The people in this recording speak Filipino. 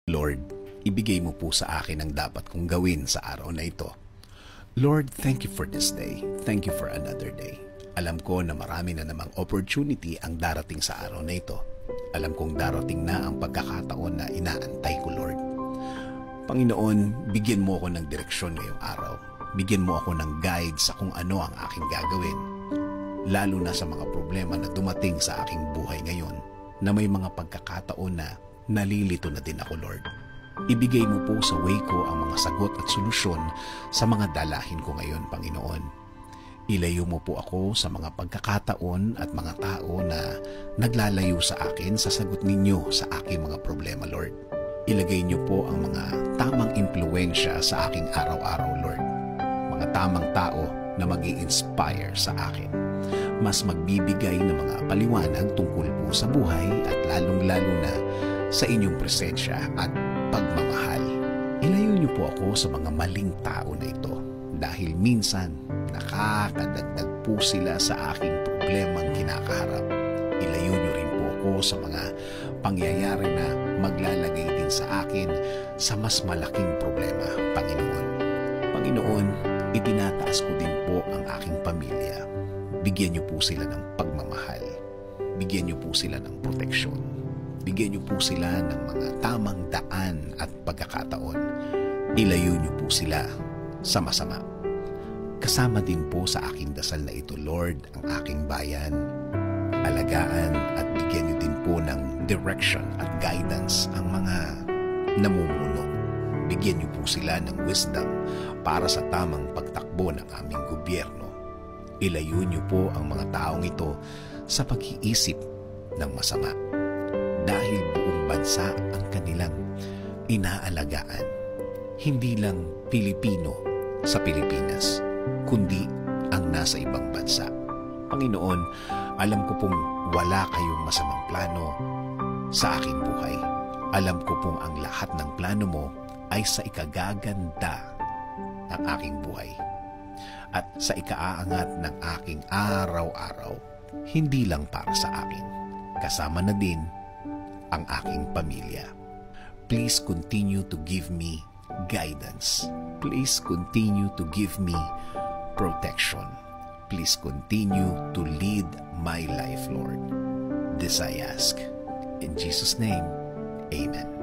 Lord, ibigay mo po sa akin ang dapat kong gawin sa araw na ito. Lord, thank you for this day. Thank you for another day. Alam ko na marami na namang opportunity ang darating sa araw na ito. Alam kong darating na ang pagkakataon na inaantay ko, Lord. Panginoon, bigyan mo ako ng direksyon ngayong araw. Bigyan mo ako ng guide sa kung ano ang aking gagawin. Lalo na sa mga problema na dumating sa aking buhay ngayon, na may mga pagkakataon na nalilito na din ako, Lord. Ibigay mo po sa way ko ang mga sagot at solusyon sa mga dalahin ko ngayon, Panginoon. Ilayo mo po ako sa mga pagkakataon at mga tao na naglalayo sa akin sa sagot ninyo sa aking mga problema, Lord. Ilagay niyo po ang mga tamang impluensya sa aking araw-araw, Lord. Mga tamang tao na mag-i-inspire sa akin. Mas magbibigay ng mga paliwanag tungkol po sa buhay at lalong-lalo na sa inyong presensya at pagmamahal. Ilayo niyo po ako sa mga maling tao na ito dahil minsan nakakadagdag po sila sa aking problemang kinakaharap. Ilayo niyo rin po ako sa mga pangyayari na maglalagay din sa akin sa mas malaking problema, Panginoon. Panginoon, itinataas ko din po ang aking pamilya. Bigyan niyo po sila ng pagmamahal. Bigyan niyo po sila ng proteksyon. Bigyan niyo po sila ng mga tamang daan at pagkakataon. Ilayo niyo po sila sa masama. Kasama din po sa aking dasal na ito, Lord, ang aking bayan. Alagaan at bigyan niyo din po ng direction at guidance ang mga namumuno. Bigyan niyo po sila ng wisdom para sa tamang pagtakbo ng aming gobyerno. Ilayo niyo po ang mga taong ito sa pag-iisip ng masama. Dahil buong bansa ang kanilang inaalagaan. Hindi lang Pilipino sa Pilipinas, kundi ang nasa ibang bansa. Panginoon, alam ko pong wala kayong masamang plano sa aking buhay. Alam ko pong ang lahat ng plano mo ay sa ikagaganda ng aking buhay at sa ikaaangat ng aking araw-araw, hindi lang para sa akin, kasama na din ang aking pamilya. Please continue to give me guidance. Please continue to give me protection. Please continue to lead my life, Lord. This I ask. In Jesus' name, Amen.